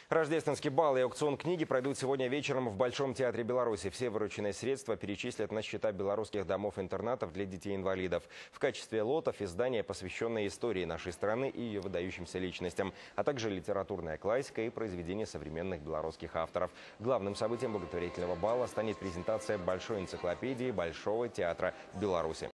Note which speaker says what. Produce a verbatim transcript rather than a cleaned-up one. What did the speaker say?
Speaker 1: Рождественский бал и аукцион книги пройдут сегодня вечером в Большом театре Беларуси. Все вырученные средства перечислят на счета белорусских домов-интернатов для детей-инвалидов. В качестве лотов издания, посвященные истории нашей страны и ее выдающимся личностям, а также литературная классика и произведения современных белорусских авторов. Главным событием благотворительного бала станет презентация большой энциклопедии Большого театра Беларуси.